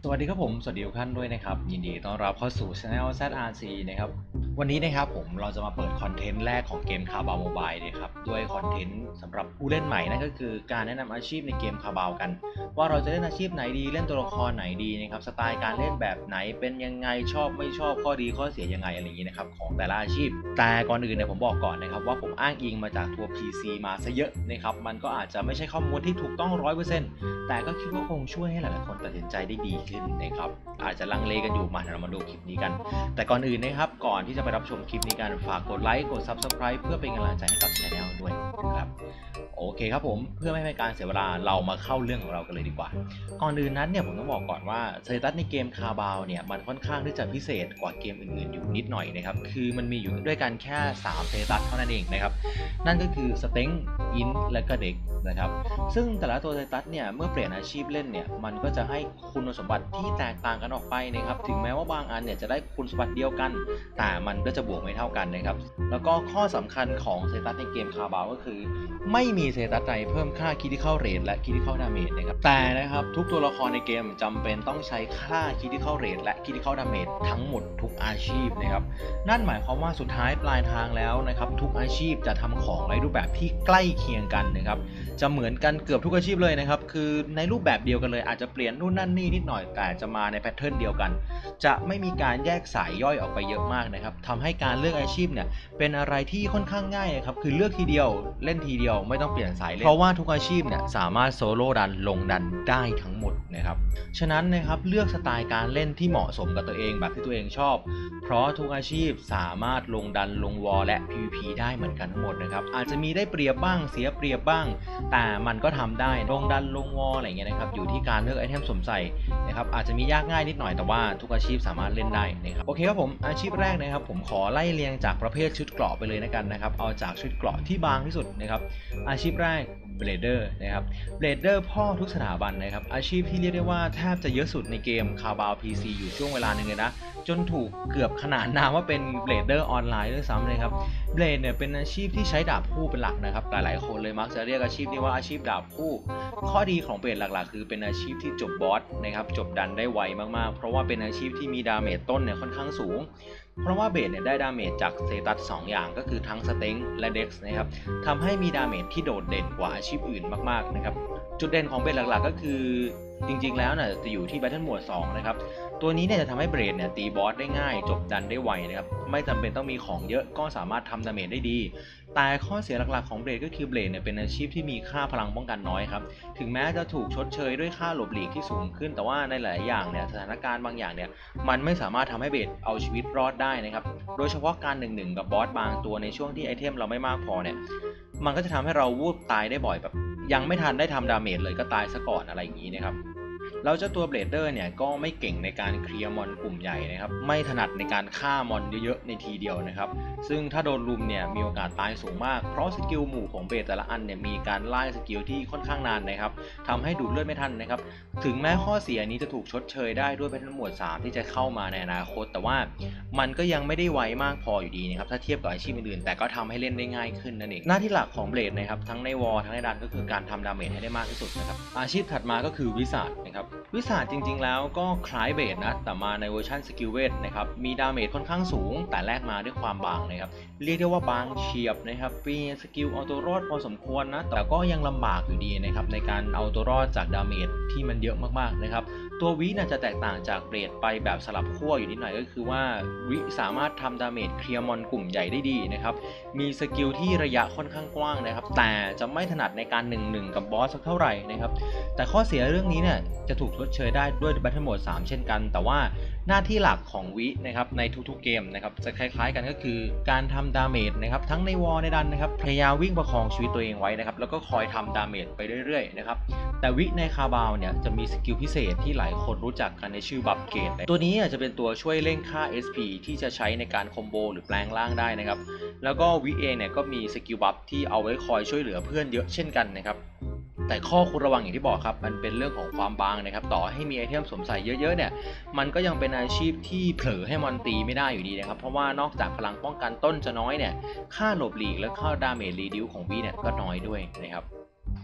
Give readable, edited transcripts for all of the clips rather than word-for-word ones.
สวัสดีครับผมสวัสดีทุกท่านด้วยนะครับยินดีต้อนรับเข้าสู่ Channel ZRC นะครับวันนี้นะครับเราจะมาเปิดคอนเทนต์แรกของเกมคาบาวโมบายนะครับด้วยคอนเทนต์สำหรับผู้เล่นใหม่นั่นก็คือการแนะนำอาชีพในเกมคาบาวกันว่าเราจะเล่นอาชีพไหนดีเล่นตัวละครไหนดีนะครับสไตล์การเล่นแบบไหนเป็นยังไงชอบไม่ชอบข้อดีข้อเสียยังไงอะไรอย่างนี้นะครับของแต่ละอาชีพแต่ก่อนอื่นเนี่ยผมบอกก่อนนะครับว่าผมอ้างอิงมาจากตัว PC มาซะเยอะนะครับมันก็อาจจะไม่ใช่ข้อมูลที่ถูกต้อง 100%แต่ก็คิดว่าคงช่วยให้หลายๆคนตัดสินใจได้ดีขึ้นนะครับอาจจะลังเลกันอยู่มาเรามาดูคลิปนี้กันแต่ก่อนอื่นนะครับก่อนที่จะไปรับชมคลิปนี้กันฝากกดไลค์กด Subscribe เพื่อเป็นกำลังใจให้กับ Channel ด้วยนะครับโอเคครับผมเพื่อไม่ให้เป็นการเสียเวลาเรามาเข้าเรื่องของเรากันเลยดีกว่าก่อนอื่นนั้นเนี่ยผมต้องบอกก่อนว่าสเตตัสในเกมคาบาวเนี่ยมันค่อนข้างที่จะพิเศษกว่าเกมอื่นๆอยู่นิดหน่อยนะครับคือมันมีอยู่ด้วยกันแค่3สเตตัสเท่านั้นเองนะครับนั่นก็คือสเต็งอินและก็เด็กนะครับซึ่งแต่ละตัวสเตตัสเนี่ยเมื่อเปลี่ยนอาชีพเล่นเนี่ยมันก็จะให้คุณสมบัติที่แตกต่างกันออกไปนะครับถึงแม้ว่าบางอันเนี่ยจะได้คุณสมบัติเดียวกันแต่มันก็จะบวกไม่เท่ากันนะครับแล้วก็ข้อสำคัญของสเตตัสในเกมคาบาวก็คือไม่มีสเตตัสใดเพิ่มค่า Critical Rate และ Critical Damage นะครับแต่นะครับทุกตัวละครในเกมจำเป็นต้องใช้ค่า Critical Rate และ Critical Damage ทั้งหมดทุกอาชีพนะครับนั่นหมายความว่าสุดท้ายปลายทางแล้วนะครับทุกอาชีพจะทำของในรูปแบบที่ใกล้เคียงกันนะครับจะเหมือนกันเกือบทุกอาชีพเลยนะครับคือในรูปแบบเดียวกันเลยอาจจะเปลี่ยนนู่นนั่นนี่นิดหน่อยแต่จะมาในแพทเทิร์นเดียวกันจะไม่มีการแยกสายย่อยออกไปเยอะมากนะครับทำให้การเลือกอาชีพเนี่ยเป็นอะไรที่ค่อนข้างง่ายนะครับคือเลือกทีเดียวเล่นทีเดียวไม่ต้องเปลี่ยนสายเล่นเพราะว่าทุกอาชีพเนี่ยสามารถโซโล่ดันลงดันได้ทั้งหมดนะครับฉะนั้นนะครับเลือกสไตล์การเล่นที่เหมาะสมกับตัวเองแบบที่ตัวเองชอบเพราะทุกอาชีพสามารถลงดันลงวอลและ PVP ได้เหมือนกันทั้งหมดนะครับอาจจะมีได้เปรียบบ้างเสียเปรียบบ้างแต่มันก็ทำได้ลงดันลงวอลอะไรเงี้ยนะครับอยู่ที่การเลือกไอเทมสวมใส่นะครับอาจจะมียากง่ายนิดหน่อยแต่ว่าทุกอาชีพสามารถเล่นได้นะครับโอเคครับผมอาชีพแรกนะครับผมขอไล่เรียงจากประเภทชุดเกราะไปเลยนะกันนะครับเอาจากชุดเกราะที่บางที่สุดนะครับอาชีพแรกเบลเดอร์นะครับเบลเดอร์พ่อทุกสถาบันนะครับอาชีพที่เรียกได้ว่าแทบจะเยอะสุดในเกมคาบาว PC อยู่ช่วงเวลาหนึ่งเลยนะจนถูกเกือบขนานนามว่าเป็นเบลเดอร์ออนไลน์ด้วยซ้ำเลยครับเบลดเนี่ยเป็นอาชีพที่ใช้ดาบคู่เป็นหลักนะครับหลายๆคนเลยมักจะเรียกอาชีพนี้ว่าอาชีพดาบคู่ข้อดีของเบลดหลักๆคือเป็นอาชีพที่จบบอสนะครับจบดันได้ไวมากๆเพราะว่าเป็นอาชีพที่มีดาเมจต้นเนี่ยค่อนข้างสูงเพราะว่าเบสเนี่ยได้ดาเมจจากสเตตัส2อย่างก็คือทั้งสเต็งและเด็กซ์นะครับทำให้มีดาเมจที่โดดเด่นกว่าอาชีพอื่นมากๆนะครับจุดเด่นของเบสหลักๆก็คือจริงๆแล้วเนี่ยจะอยู่ที่ Battle Mode 2นะครับตัวนี้เนี่ยจะทำให้เบสเนี่ยตีบอสได้ง่ายจบดันได้ไวนะครับไม่จำเป็นต้องมีของเยอะก็สามารถทำดาเมจได้ดีแต่ข้อเสียหลักๆของเบสก็คือเบสเนี่ยเป็นอาชีพที่มีค่าพลังป้องกันน้อยครับถึงแม้จะถูกชดเชยด้วยค่าหลบหลีกที่สูงขึ้นแต่ว่าในหลายอย่างเนี่ยสถานการณ์บางอย่างเนี่ยมันไม่สามารถทำให้เบสเอาชีวิตรอดได้นะครับโดยเฉพาะการ1-1กับบอสบางตัวในช่วงที่ไอเทมเราไม่มากพอเนี่ยมันก็จะทำให้เราวูบตายได้บ่อยแบบยังไม่ทันได้ทำดาเมจเลยก็ตายซะก่อนอะไรอย่างนี้นะครับแล้วเจ้าตัวเบลเดอร์เนี่ยก็ไม่เก่งในการเคลียร์มอนกลุ่มใหญ่นะครับไม่ถนัดในการฆ่ามอนเยอะๆในทีเดียวนะครับซึ่งถ้าโดนลุมเนี่ยมีโอกาสตายสูงมากเพราะสกิลหมู่ของเบสแต่ละอันเนี่ยมีการไล่สกิลที่ค่อนข้างนานนะครับทำให้ดูดเลือดไม่ทันนะครับถึงแม้ข้อเสียนี้จะถูกชดเชยได้ด้วยเป็นหมวด3ที่จะเข้ามาในอนาคตแต่ว่ามันก็ยังไม่ได้ไวมากพออยู่ดีนะครับถ้าเทียบกับอาชีพอื่นๆแต่ก็ทำให้เล่นได้ง่ายขึ้นนั่นเองหน้าที่หลักของเบสนะครับทั้งในวอลทั้งในดันก็คือการทำดาเมจให้ได้มากที่สุดนะครับอาชีพถัดมาก็คือวิสาดนะครับวิสาดจริงๆแล้วก็คล้ายเบสนะแต่มาในเวอร์ชันสกิลเวทนะครับมีดาเมจค่อนข้างสูงแต่แลกมาด้วยความบางนะครับเรียกได้ว่าบางเฉียบนะครับมีสกิลเอาตัวรอดพอสมควรนะแต่ก็ยังลำบากอยู่ดีนะครับในการเอาตัวรอดจากดาเมจที่มันเยอะมากๆนะครับตัววิน่าจะแตกต่างจากเบสไปแบบสลับขั้วอยู่นิดหน่อยก็คือว่าวิสามารถทำดาเมจเคลียร์มอนกลุ่มใหญ่ได้ดีนะครับมีสกิลที่ระยะค่อนข้างกว้างนะครับแต่จะไม่ถนัดในการ1-1กับบอสสักเท่าไหร่นะครับแต่ข้อเสียเรื่องนี้เนี่ยจะถูกชดเชยได้ด้วย Battle Mode 3 เช่นกันแต่ว่าหน้าที่หลักของวินะครับในทุกๆเกมนะครับจะคล้ายๆกันก็คือการทำดาเมจนะครับทั้งในวอลในดันนะครับพยายามวิ่งประคองชีวิตตัวเองไว้นะครับแล้วก็คอยทำดาเมจไปเรื่อยๆนะครับแต่วิในคาบาวเนี่ยจะมีสกิลพิเศษที่หลายคนรู้จักกันในชื่อบัฟเกตตัวนี้จะเป็นตัวช่วยเร่งค่า SP ที่จะใช้ในการคอมโบหรือแปลงร่างได้นะครับแล้วก็วิเองเนี่ยก็มีสกิลบัฟที่เอาไว้คอยช่วยเหลือเพื่อนเยอะเช่นกันนะครับแต่ข้อควรระวังอย่างที่บอกครับมันเป็นเรื่องของความบางนะครับต่อให้มีไอเทมสวมใส่เยอะๆเนี่ยมันก็ยังเป็นอาชีพที่เผลอให้มอนตีไม่ได้อยู่ดีนะครับเพราะว่านอกจากพลังป้องกันต้นจะน้อยเนี่ยค่าหลบหลีกและค่าดาเมจรีดิวของวิเนี่ยก็น้อยด้วยนะครับ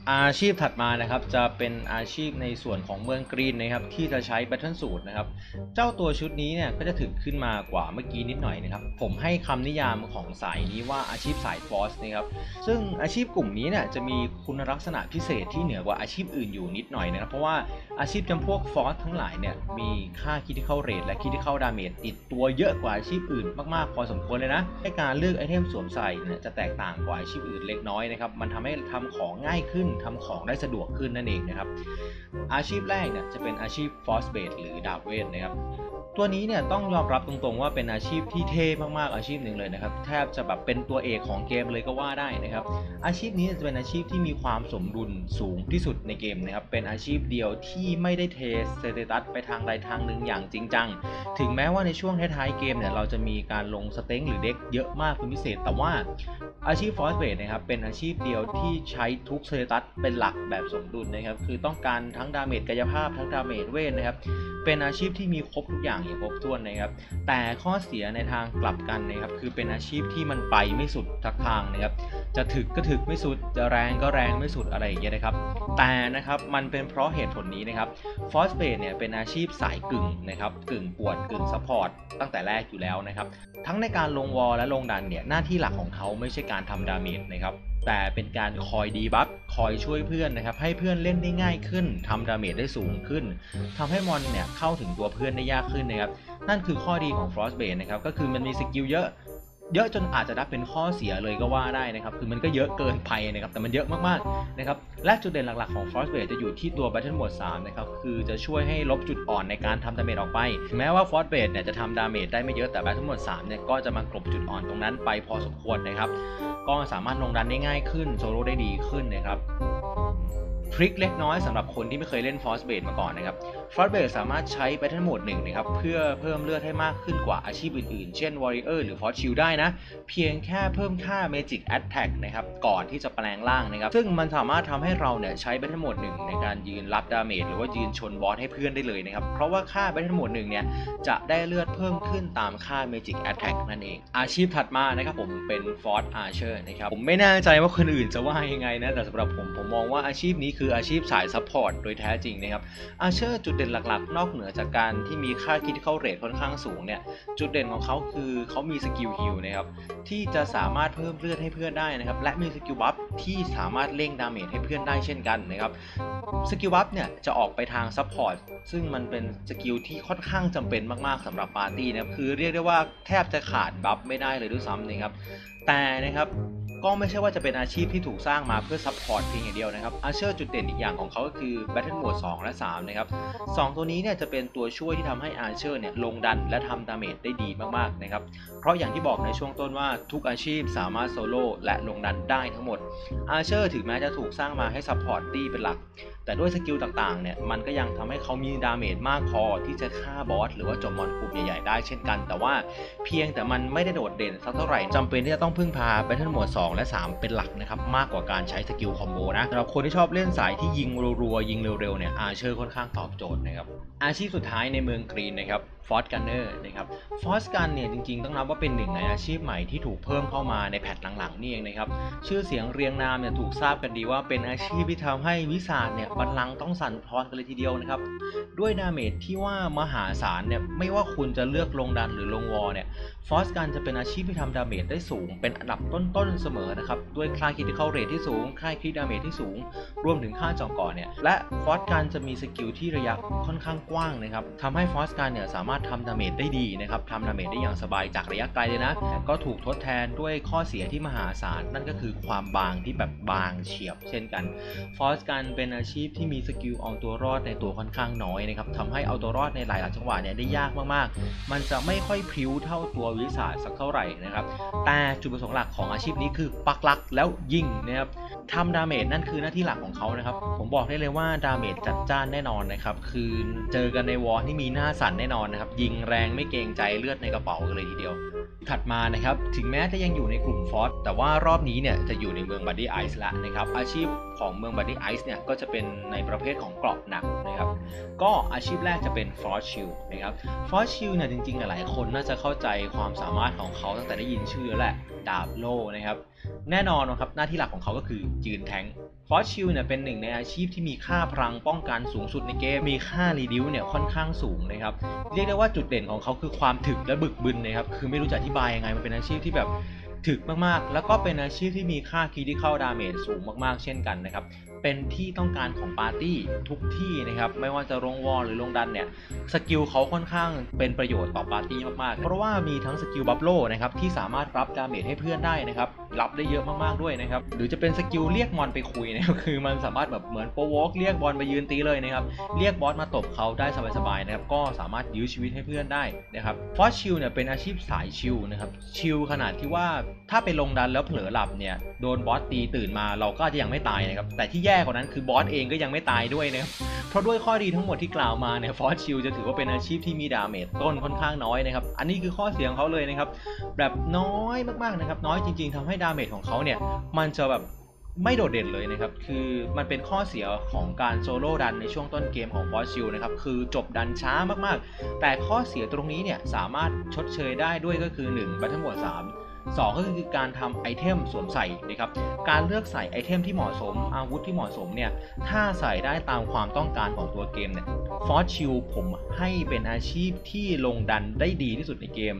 อาชีพถัดมานะครับจะเป็นอาชีพในส่วนของเมืองกรีนนะครับที่จะใช้ Battle Suit นะครับเจ้าตัวชุดนี้เนี่ยก็จะถึงขึ้นมากว่าเมื่อกี้นิดหน่อยนะครับผมให้คำนิยามของสายนี้ว่าอาชีพสายฟอสนะครับซึ่งอาชีพกลุ่มนี้เนี่ยจะมีคุณลักษณะพิเศษที่เหนือกว่าอาชีพอื่นอยู่นิดหน่อยนะครับเพราะว่าอาชีพจำพวกฟอสทั้งหลายเนี่ยมีค่า Critical Rate และ Critical Damage ติดตัวเยอะกว่าอาชีพอื่นมากๆพอสมควรเลยนะในการเลือกไอเทมสวมใส่เนี่ยจะแตกต่างกว่าอาชีพอื่นเล็กน้อยนะครับมันทำให้ทำของง่ายขึ้นทำของได้สะดวกขึ้นนั่นเองนะครับอาชีพแรกเนี่ยจะเป็นอาชีพ Force Base หรือดาบเวทนะครับตัวนี้เนี่ยต้องยอมรับตรงๆว่าเป็นอาชีพที่เท่มากๆอาชีพหนึ่งเลยนะครับแทบจะแบบเป็นตัวเอกของเกมเลยก็ว่าได้นะครับอาชีพนี้จะเป็นอาชีพที่มีความสมดุลสูงที่สุดในเกมนะครับเป็นอาชีพเดียวที่ไม่ได้เทสเตตัสไปทางใดทางหนึ่งอย่างจริงจังถึงแม้ว่าในช่วงท้ายๆเกมเนี่ยเราจะมีการลงสเต็งหรือเด็กเยอะมากเป็นพิเศษแต่ว่าอาชีพ Force Base นะครับเป็นอาชีพเดียวที่ใช้ทุกสเตตัสเป็นหลักแบบสมดุลนะครับคือต้องการทั้งดาเมจกายภาพทั้งดาเมจเวทนะครับเป็นอาชีพที่มีครบทุกอย่างอย่างครบถ้วนนะครับแต่ข้อเสียในทางกลับกันนะครับคือเป็นอาชีพที่มันไปไม่สุดทักทางนะครับจะถึกก็ถึกไม่สุดจะแรงก็แรงไม่สุดอะไรอย่างเงี้ยนะครับแต่นะครับมันเป็นเพราะเหตุผลนี้นะครับ Force Base เนี่ยเป็นอาชีพสายกึ่งนะครับกึ่งป่วนกึ่งซัพพอร์ตตั้งแต่แรกอยู่แล้วนะครับทั้งในการลงวอลและลงดันเนี่ยหน้าที่หลักของเขาไม่ใช่การทำดาเมจนะครับแต่เป็นการคอยดีบัฟคอยช่วยเพื่อนนะครับให้เพื่อนเล่นได้ง่ายขึ้นทำดาเมจได้สูงขึ้นทำให้มอนเนี่ยเข้าถึงตัวเพื่อนได้ยากขึ้นนะครับนั่นคือข้อดีของ Frost Base นะครับก็คือมันมีสกิลเยอะจนอาจจะนับเป็นข้อเสียเลยก็ว่าได้นะครับคือมันก็เยอะเกินไปนะครับแต่มันเยอะมากๆนะครับและจุดเด่นหลักๆของ Frost Base จะอยู่ที่ตัว Battle Mode 3นะครับคือจะช่วยให้ลบจุดอ่อนในการทำดาเมจออกไปถึงแม้ว่า Frost Base เนี่ยจะทำดาเมจได้ไม่เยอะแต่ Battle Mode 3เนี่ยก็จะมากลบจุดอ่อนตรงนั้นไปพอสมควรนะครับก็สามารถลงดันได้ง่ายขึ้นโซโล่ได้ดีขึ้นนะครับทริคเล็กน้อยสำหรับคนที่ไม่เคยเล่น Force Base มาก่อนนะครับ Force Base สามารถใช้ Battle Mode 1นะครับเพื่อเพิ่มเลือดให้มากขึ้นกว่าอาชีพอื่นๆเช่น Warrior หรือ Force Shield ได้นะเพียงแค่เพิ่มค่า Magic Attack นะครับก่อนที่จะแปลงร่างนะครับซึ่งมันสามารถทำให้เราเนี่ยใช้ Battle Mode 1ในการยืนรับดาเมจหรือว่ายืนชนบอสให้เพื่อนได้เลยนะครับเพราะว่าค่า Battle Mode 1เนี่ยจะได้เลือดเพิ่มขึ้นตามค่า Magic Attack นั่นเองอาชีพถัดมานะครับผมเป็น Force Archer นะครับผมไม่แน่ใจว่าคนอื่นจะว่ายังไงนะแต่สำหรับผมมองว่าอาชีพนี้คืออาชีพสายซัพพอร์ตโดยแท้จริงนะครับอาเชอร์จุดเด่นหลักๆนอกเหนือจากการที่มีค่า Critical Rate ค่อนข้างสูงเนี่ยจุดเด่นของเขาคือเขามีสกิลฮิลนะครับที่จะสามารถเพิ่มเลือดให้เพื่อนได้นะครับและมีสกิลบัฟที่สามารถเร่งดาเมจให้เพื่อนได้เช่นกันนะครับสกิลบัฟเนี่ยจะออกไปทางซัพพอร์ตซึ่งมันเป็นสกิลที่ค่อนข้างจำเป็นมากๆสำหรับปาร์ตี้นะครับคือเรียกได้ว่าแทบจะขาดบัฟไม่ได้เลยด้วยซ้ำนะครับแต่นะครับก็ไม่ใช่ว่าจะเป็นอาชีพที่ถูกสร้างมาเพื่อซัพพอร์ตเพียงอย่างเดียวนะครับอาเชอร์จุดเด่นอีกอย่างของเขาก็คือ Battle Mode 2 และ 3 นะครับ2ตัวนี้เนี่ยจะเป็นตัวช่วยที่ทำให้อาเชอร์เนี่ยลงดันและทำดาเมจได้ดีมากๆนะครับเพราะอย่างที่บอกในช่วงต้นว่าทุกอาชีพสามารถโซโล่และลงดันได้ทั้งหมดอาเชอร์ถึงแม้จะถูกสร้างมาให้ซัพพอร์ตตี้เป็นหลักแต่ด้วยสกิลต่างๆเนี่ยมันก็ยังทำให้เขามีดาเมจมากพอที่จะฆ่าบอสหรือว่าโจมมอนกลุ่มใหญ่ๆได้เช่นกันแต่ว่าเพียงแต่มันไม่ได้โดดเด่นสักเท่าไหร่จำเป็นที่จะต้องพึ่งพา Battle Mode 2 และ 3 เป็นหลักนะครับมากกว่าการใช้สกิลคอมโบนะสำหรับคนที่ชอบเล่นสายที่ยิงรัวๆยิงเร็วๆเนี่ยอาเชอร์ค่อนข้างตอบโจทย์นะครับอาชีพสุดท้ายในเมืองกรีนนะครับฟอสกันเนอร์นะครับฟอสกันเนี่ยจริงๆต้องนับว่าเป็นหนึ่งในอาชีพใหม่ที่ถูกเพิ่มเข้ามาในแพทหลังๆนี่เองนะครับชื่อเสียงเรียงนามเนี่ยถูกทราบกันดีว่าเป็นอาชีพที่ทำให้วิสาจเนี่ยบัลลังก์ต้องสั่นคลอนกันเลยทีเดียวนะครับด้วยดาเมจที่ว่ามหาศาลเนี่ยไม่ว่าคุณจะเลือกลงดันหรือลงวอลเนี่ยฟอสกันจะเป็นอาชีพที่ทำดาเมจได้สูงเป็นอันดับต้นๆเสมอนะครับด้วยค่า Critical Rate ที่สูงค่าคริดาเมจที่สูงรวมถึงค่าจ่อก่อนเนี่ยและฟอสกันจะมีสกิลที่ระยะค่อนข้างกว้างนะครับทำให้ฟอสกันเนี่ยสามารถทำดาเมจได้ดีนะครับทำดาเมจได้อย่างสบายจากระยะไกลเลยนะแต่ก็ถูกทดแทนด้วยข้อเสียที่มหาศาลนั่นก็คือความบางที่แบบบางเฉียบเช่นกันฟอสกันเป็นอาชีพที่มีสกิลเอาตัวรอดในตัวค่อนข้างน้อยนะครับทำให้เอาตัวรอดในหลายๆจังหวะเนี่ยได้ยากมากๆมันจะไม่ค่อยพริ้วเท่าตัววิสาจสักเท่าไหร่นะครับแต่จุดประสงค์หลักของอาชีพนี้คือปักหลักแล้วยิงนะครับทำดาเมจนั่นคือหน้าที่หลักของเขานะครับผมบอกได้เลยว่าดาเมจจัดจ้านแน่นอนนะครับคือเจอกันในวอร์ที่มีหน้าสั่นแน่นอนนะครับยิงแรงไม่เกรงใจเลือดในกระเป๋ากันเลยทีเดียวถัดมานะครับถึงแม้จะยังอยู่ในกลุ่มฟอสแต่ว่ารอบนี้เนี่ยจะอยู่ในเมืองบัดดี้ไอซ์ละนะครับอาชีพของเมืองบัดดี้ไอซ์เนี่ยก็จะเป็นในประเภทของเกราะหนักนะครับก็อาชีพแรกจะเป็นฟอร์ชิลนะครับฟอร์ชิลเนี่ยจริงๆหลายคนน่าจะเข้าใจความสามารถของเขาตั้งแต่ได้ยินชื่อแล้วแหละดาบโล่นะครับแน่นอนนะครับหน้าที่หลักของเขาก็คือยืนแทงฟอร์ชิลเนี่ยเป็นหนึ่งในอาชีพที่มีค่าพลังป้องกันสูงสุดในเกมมีค่ารีดิวเนี่ยค่อนข้างสูงนะครับเรียกได้ว่าจุดเด่นของเขาคือความถึกและบึกบึนนะครับคือไม่รู้จะอธิบายยังไงมันเป็นอาชีพที่แบบถึกมากๆแล้วก็เป็นอาชีพที่มีค่า Critical Damage สูงมากๆเช่นกันนะครับเป็นที่ต้องการของปาร์ตี้ทุกที่นะครับไม่ว่าจะลงวอลหรือลงดันเนี่ยสกิลเขาค่อนข้างเป็นประโยชน์ต่อปาร์ตี้มากๆเพราะว่ามีทั้งสกิลบัฟโลนะครับที่สามารถรับดาเมจให้เพื่อนได้นะครับรับได้เยอะมากๆด้วยนะครับหรือจะเป็นสกิลเรียกมอนไปคุยนะครับคือมันสามารถแบบเหมือนโปรวอล์กเรียกบอลไปยืนตีเลยนะครับเรียกบอสมาตบเขาได้สบายๆนะครับก็สามารถยื้อชีวิตให้เพื่อนได้นะครับฟอสชิลเนี่ยเป็นอาชีพสายชิลนะครับชิลขนาดที่ว่าถ้าไปลงดันแล้วเผลอหลับเนี่ยโดนบอสตีตื่นมาเราก็จะยังไม่ตายนะครับแต่ที่แย่กว่านั้นคือบอสเองก็ยังไม่ตายด้วยนะครับเพราะด้วยข้อดีทั้งหมดที่กล่าวมาเนี่ยฟอสชิลจะถือว่าเป็นอาชีพที่มีดาเมจต้นค่อนข้างน้อยนะครับอันนี้คือข้อเสียของเขาเลยนะครับแบบน้อยมากๆนะครับน้อยจริงๆทำให้ดาเมจของเขาเนี่ยมันจะแบบไม่โดดเด่นเลยนะครับคือมันเป็นข้อเสียของการโซโล่ดันในช่วงต้นเกมของฟอสชิลนะครับคือจบดันช้ามากๆแต่ข้อเสียตรงนี้เนี่ยสามารถชดเชยได้ด้วยก็คือ1 Battle Mode 3 2ก็คือการทำไอเทมสวมใส่นะครับการเลือกใส่ไอเทมที่เหมาะสมอาวุธที่เหมาะสมเนี่ยถ้าใส่ได้ตามความต้องการของตัวเกมเนี่ยฟอสชิลผมให้เป็นอาชีพที่ลงดันได้ดีที่สุดในเกม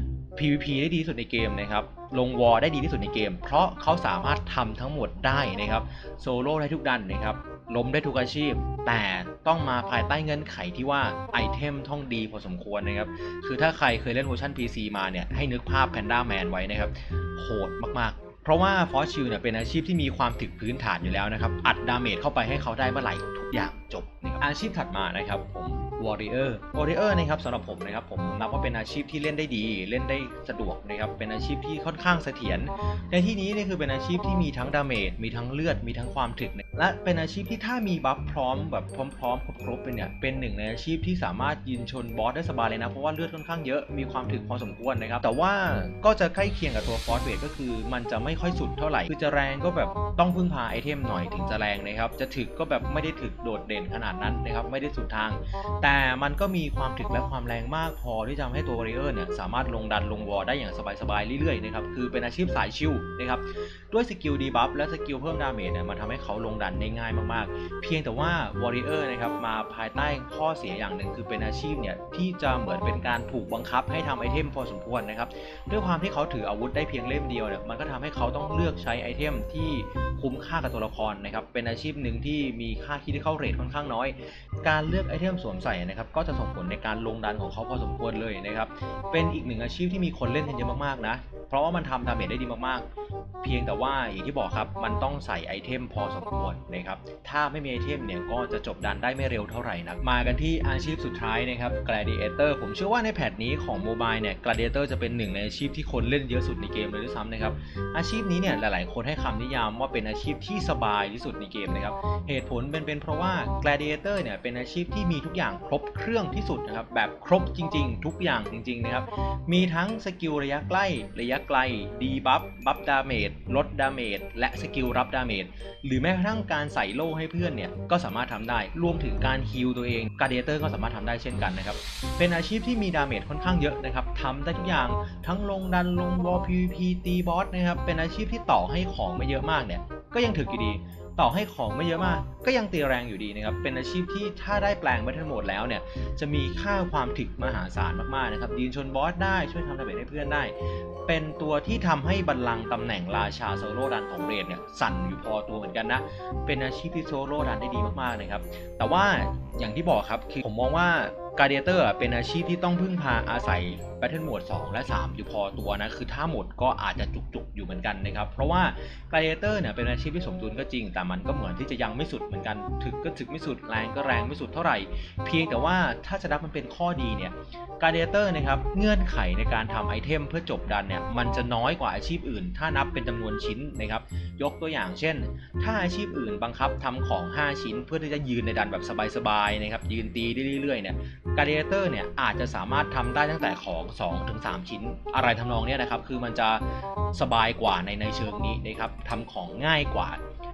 PVP ได้ดีที่สุดในเกมนะครับลงวอลได้ดีที่สุดในเกมเพราะเขาสามารถทำทั้งหมดได้นะครับโซโล่ได้ทุกดันนะครับล้มได้ทุกอาชีพแต่ต้องมาภายใต้เงื่อนไขที่ว่าไอเทมต้องดีพอสมควรนะครับคือถ้าใครเคยเล่นเวอร์ชัน PC มาเนี่ยให้นึกภาพแพนด้าแมนไว้นะครับโหดมากๆเพราะว่าฟอสชิลเนี่ยเป็นอาชีพที่มีความถึกพื้นฐานอยู่แล้วนะครับอัดดาเมจเข้าไปให้เขาได้เมื่อไหร่ทุกอย่างจบนะครับอาชีพถัดมานะครับผมWarrior นะครับสำหรับผมนะครับผมนับว่าเป็นอาชีพที่เล่นได้ดีเล่นได้สะดวกนะครับเป็นอาชีพที่ค่อนข้างเสถียรในที่นี้นี่คือเป็นอาชีพที่มีทั้งดาเมจมีทั้งเลือดมีทั้งความถึกและเป็นอาชีพที่ถ้ามีบัฟพร้อมแบบพร้อมครบเป็นเนี่ยเป็นหนึ่งในอาชีพที่สามารถยืนชนบอสได้สบายเลยนะเพราะว่าเลือดค่อนข้างเยอะมีความถึกพอสมควรนะครับแต่ว่าก็จะใกล้เคียงกับตัวฟอสเวทก็คือมันจะไม่ค่อยสุดเท่าไหร่คือจะแรงก็แบบต้องพึ่งพาไอเทมหน่อยถึงจะแรงนะครับจะถึกก็แบบไม่ได้ถึกโดดเด่นขนาดนั้นนะครับไม่ได้สุดทางแต่มันก็มีความถึกและความแรงมากพอที่จะทำให้ตัววอริเออร์เนี่ยสามารถลงดันลงวอลได้อย่างสบายๆเรื่อยๆนะครับคือเป็นอาชีพสายชิลนะครับด้วยสกิลดีบัฟและสกิลเพิ่มดาเมจเนี่ยมันทำให้เขาลงดันได้ง่ายมากๆเพียงแต่ว่าวอริเออร์นะครับมาภายใต้ข้อเสียอย่างหนึ่งคือเป็นอาชีพเนี่ยที่จะเหมือนเป็นการถูกบังคับให้ทำไอเทมพอสมควรนะครับด้วยความที่เขาถืออาวุธได้เพียงเล่มเดียวเนี่ยมันก็ทำให้เขาต้องเลือกใช้ไอเทมที่คุ้มค่ากับตัวละครนะครับเป็นอาชีพหนึ่งที่มีค่าคิดที่เข้าเรทค่อนข้างน้อยการเลือกไอเทมสวมใส่นะครับก็จะส่งผลในการลงดันของเขาพอสมควรเลยนะครับเป็นอีกหนึ่งอาชีพที่มีคนเล่นกันเยอะมากๆนะเพราะว่ามันทำดาเมจได้ดีมากๆเพียงแต่ว่าอย่างที่บอกครับมันต้องใส่ไอเทมพอสมควรนะครับถ้าไม่มีไอเทมเนี่ยก็จะจบดันได้ไม่เร็วเท่าไหร่นะมากันที่อาชีพสุดท้ายนะครับ Gladiator ผมเชื่อว่าในแพทนี้ของโมบายเนี่ย Gladiator จะเป็นหนึ่งในอาชีพที่คนเล่นเยอะสุดในเกมเลยด้วยซ้ำนะครับอาชีพนี้เนี่ยหลายๆคนให้คำนิยามว่าเป็นอาชีพที่สบายที่สุดในเกมนะครับเหตุผลเป็นเพราะว่า Gladiator เนี่ยเป็นอาชีพที่มีทุกอย่างครบเครื่องที่สุดนะครับแบบครบจริงๆทุกอย่างจริงๆนะครับมีทั้งสกิลระยะใกล้ระยะไกลดีบัฟดาเมจลดดาเมจและสกิลรับดาเมจหรือแม้กระทั่งการใส่โล่ให้เพื่อนเนี่ยก็สามารถทำได้รวมถึงการฮีลตัวเอง Gladiator ก็สามารถทำได้เช่นกันนะครับเป็นอาชีพที่มีดาเมจค่อนข้างเยอะนะครับทำได้ทุกอย่างทั้งลงดันลงวอล PVP ตีบอสนะครับเป็นอาชีพที่ต่อให้ของไม่เยอะมากเนี่ยก็ยังถึกอยู่ดีต่อให้ของไม่เยอะมากก็ยังตีแรงอยู่ดีนะครับเป็นอาชีพที่ถ้าได้แปลง Battle Mode แล้วเนี่ยจะมีค่าความถึกมหาศาลมากๆนะครับยืนชนบอสได้ช่วยทำดาเมจให้เพื่อนได้เป็นตัวที่ทำให้บัลลังก์ตำแหน่งราชาโซโล่ดันของเรดเนี่ยสั่นอยู่พอตัวเหมือนกันนะเป็นอาชีพที่โซโล่ดันได้ดีมากๆนะครับแต่ว่าอย่างที่บอกครับคือผมมองว่าGladiator เป็นอาชีพที่ต้องพึ่งพาอาศัย Battle Mode 2 และ 3 อยู่พอตัวนะคือถ้าหมดก็อาจจะจุกๆอยู่เหมือนกันนะครับเพราะว่า Gladiator เนี่ยเป็นอาชีพที่สมดุลก็จริงแต่มันก็เหมือนที่จะยังไม่สุดเหมือนกันถึกก็ถึกไม่สุดแรงก็แรงไม่สุดเท่าไหร่เพียงแต่ว่าถ้าจะนับมันเป็นข้อดีเนี่ย Gladiator นะครับเงื่อนไขในการทำไอเทมเพื่อจบดันเนี่ยมันจะน้อยกว่าอาชีพอื่นถ้านับเป็นจำนวนชิ้นนะครับยกตัวอย่างเช่นถ้าอาชีพอื่นบังคับทำของ5ชิ้นเพื่อที่จะยืนในดันแบบสบายๆนะครับยืนตีได้เรื่อยๆเนี่ยGladiator เนี่ยอาจจะสามารถทำได้ตั้งแต่ของ 2-3 ชิ้นอะไรทำนองนี้นะครับคือมันจะสบายกว่าในเชิงนี้นะครับทำของง่ายกว่า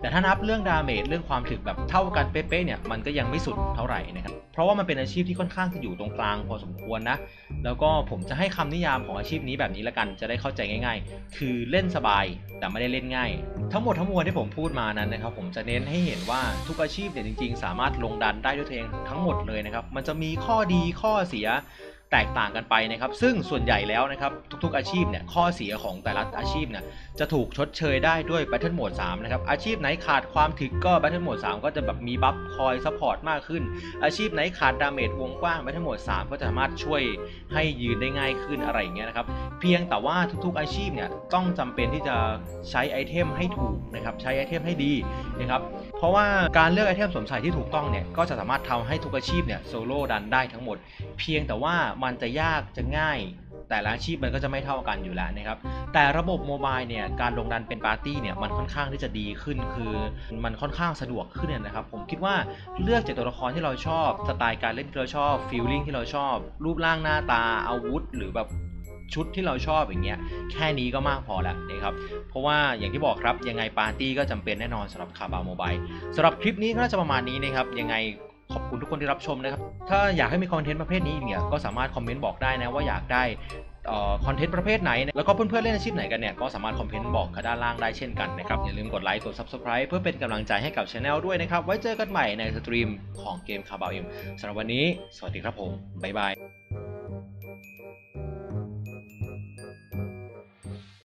แต่ถ้านับเรื่องดาเมจเรื่องความถึกแบบเท่ากันเป๊ะๆเนี่ยมันก็ยังไม่สุดเท่าไหร่นะครับเพราะว่ามันเป็นอาชีพที่ค่อนข้างจะอยู่ตรงกลางพอสมควรนะแล้วก็ผมจะให้คำนิยามของอาชีพนี้แบบนี้ละกันจะได้เข้าใจง่ายๆคือเล่นสบายแต่ไม่ได้เล่นง่ายทั้งหมดทั้งมวลที่ผมพูดมานั้นนะครับผมจะเน้นให้เห็นว่าทุกอาชีพเนี่ยจริงๆสามารถลงดันได้ด้วยตัวเองทั้งหมดเลยนะครับมันจะมีข้อดีข้อเสียแตกต่างกันไปนะครับซึ่งส่วนใหญ่แล้วนะครับทุกๆอาชีพเนี่ยข้อเสียของแต่ละอาชีพเนี่ยจะถูกชดเชยได้ด้วย Battle Mode 3นะครับอาชีพไหนขาดความถึกก็ Battle Mode 3ก็จะแบบมีบัฟคอยซัพพอร์ตมากขึ้นอาชีพไหนขาดดาเมจวงกว้าง Battle Mode 3ก็จะสามารถช่วยให้ยืนได้ง่ายขึ้นอะไรอย่างเงี้ยนะครับเพียงแต่ว่าทุกๆอาชีพเนี่ยต้องจำเป็นที่จะใช้ไอเทมให้ถูกนะครับใช้ไอเทมให้ดีนะครับเพราะว่าการเลือกไอเทมสวมใส่ที่ถูกต้องเนี่ยก็จะสามารถทำให้ทุกอาชีพเนี่ยโซโล่ดันได้ทั้งหมดเพียงแต่ว่ามันจะยากจะง่ายแต่ละอาชีพมันก็จะไม่เท่ากันอยู่แล้วนะครับแต่ระบบโมบายเนี่ยการลงดันเป็นปาร์ตี้เนี่ยมันค่อนข้างที่จะดีขึ้นคือมันค่อนข้างสะดวกขึ้นนะครับผมคิดว่าเลือกจากตัวละครที่เราชอบสไตล์การเล่นที่เราชอบฟีลลิ่งที่เราชอบรูปร่างหน้าตาอาวุธหรือแบบชุดที่เราชอบอย่างเงี้ยแค่นี้ก็มากพอแล้วนะครับเพราะว่าอย่างที่บอกครับยังไงปาร์ตี้ก็จำเป็นแน่นอนสำหรับคาบาโมบายสำหรับคลิปนี้ก็น่าจะประมาณนี้นะครับยังไงขอบคุณทุกคนที่รับชมนะครับถ้าอยากให้มีคอนเทนต์ประเภทนี้เนี่ยก็สามารถคอมเมนต์บอกได้นะว่าอยากได้คอนเทนต์ประเภทไหนแล้วก็เพื่อนๆเล่นอาชีพไหนกันเนี่ยก็สามารถคอมเมนต์บอกกันด้านล่างได้เช่นกันนะครับอย่าลืมกดไลค์กด Subscribe เพื่อเป็นกำลังใจให้กับ Channel ด้วยนะครับไว้เจอกันใหม่ในสตรีมของเกมคาบาเอ็มสำหรับวันนี้สวัสดีครับผมบ๊ายบาย